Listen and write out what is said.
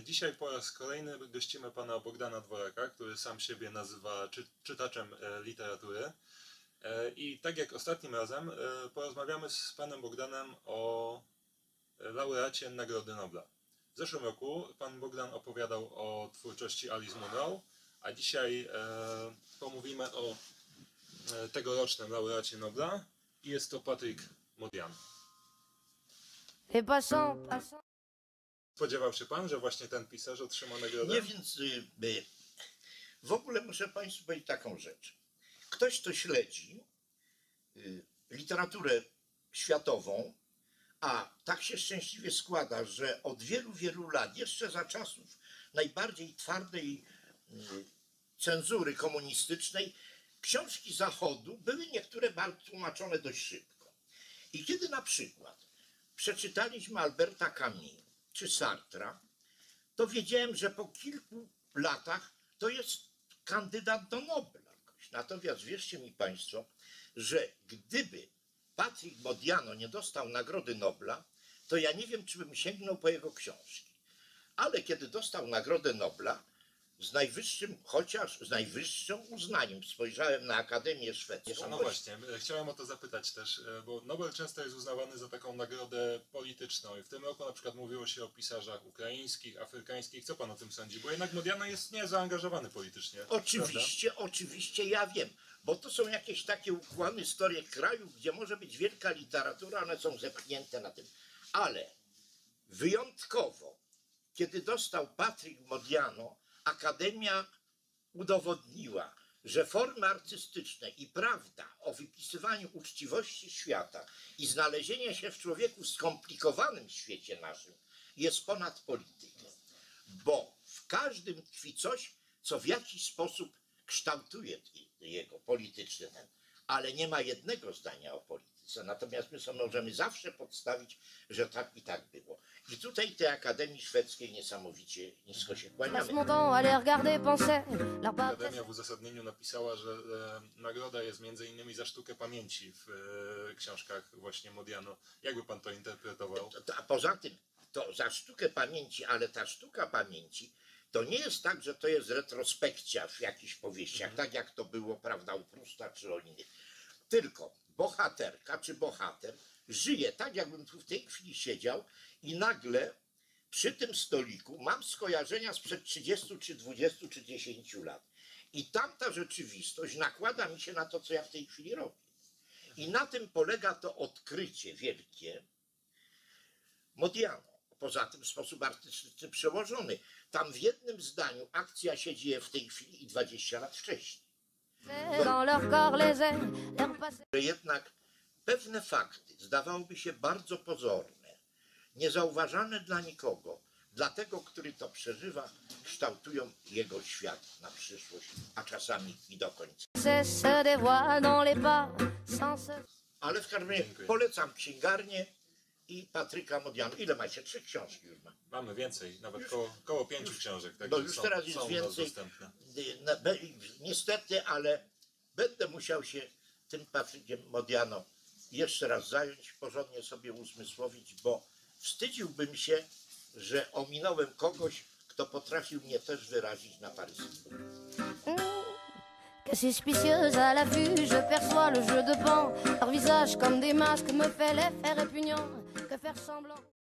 Dzisiaj po raz kolejny gościmy pana Bogdana Dworaka, który sam siebie nazywa czytaczem literatury. I tak jak ostatnim razem porozmawiamy z panem Bogdanem o laureacie Nagrody Nobla. W zeszłym roku pan Bogdan opowiadał o twórczości Alice Munro, a dzisiaj pomówimy o tegorocznym laureacie Nobla i jest to Patrick Modiano. Spodziewał się pan, że właśnie ten pisarz otrzyma nagrodę? Nie, więc w ogóle muszę państwu powiedzieć taką rzecz. Ktoś, kto śledzi literaturę światową, a tak się szczęśliwie składa, że od wielu, wielu lat, jeszcze za czasów najbardziej twardej cenzury komunistycznej, książki Zachodu były niektóre tłumaczone dość szybko. I kiedy na przykład przeczytaliśmy Alberta Camus czy Sartra, to wiedziałem, że po kilku latach to jest kandydat do Nobla. Natomiast wierzcie mi państwo, że gdyby Patrick Modiano nie dostał Nagrody Nobla, to ja nie wiem, czy bym sięgnął po jego książki. Ale kiedy dostał Nagrodę Nobla, z najwyższym uznaniem spojrzałem na Akademię Szwedzką. No właśnie, chciałem o to zapytać też, bo Nobel często jest uznawany za taką nagrodę polityczną i w tym roku na przykład mówiło się o pisarzach ukraińskich, afrykańskich. Co pan o tym sądzi? Bo jednak Modiano jest niezaangażowany politycznie. Oczywiście ja wiem, bo to są jakieś takie ukłony historii kraju, gdzie może być wielka literatura, one są zepchnięte na tym. Ale wyjątkowo, kiedy dostał Patrick Modiano, Akademia udowodniła, że formy artystyczne i prawda o wypisywaniu uczciwości świata i znalezienia się w człowieku w skomplikowanym świecie naszym jest ponad politykę. Bo w każdym tkwi coś, co w jakiś sposób kształtuje jego polityczny ten. Ale nie ma jednego zdania o polityce. Natomiast my sobie możemy zawsze podstawić, że tak i tak było. I tutaj tej Akademii Szwedzkiej niesamowicie nisko się kłaniamy. Akademia w uzasadnieniu napisała, że nagroda jest między innymi za sztukę pamięci w książkach właśnie Modiano. Jakby pan to interpretował? A poza tym, to za sztukę pamięci, ale ta sztuka pamięci to nie jest tak, że to jest retrospekcja w jakichś powieściach, tak jak to było, prawda, u Prusta czy o innych. Tylko bohaterka czy bohater żyje tak, jakbym tu w tej chwili siedział i nagle przy tym stoliku mam skojarzenia sprzed 30 czy 20 czy 10 lat. I tamta rzeczywistość nakłada mi się na to, co ja w tej chwili robię. I na tym polega to odkrycie wielkie Modiano. Poza tym w sposób artystyczny przełożony. Tam w jednym zdaniu akcja się dzieje w tej chwili i 20 lat wcześniej. Że jednak pewne fakty zdawałoby się bardzo pozorne, niezauważalne dla nikogo, dla tego, który to przeżywa, kształtują jego świat na przyszłość, a czasami i do końca. Ale w każdym razie polecam księgarnię i Patryka Modiano. Ile macie? 3 książki już ma. Mamy więcej, nawet koło 5 książek. Tak, no już teraz jest więcej. Niestety, ale będę musiał się tym Patrykiem Modiano jeszcze raz zająć, porządnie sobie uzmysłowić, bo wstydziłbym się, że ominąłem kogoś, kto potrafił mnie też wyrazić na paryskim. Que suspicieuse à la vue, je perçois le jeu de pan. Leur visage comme des masques me fait l'effet répugnant que faire semblant.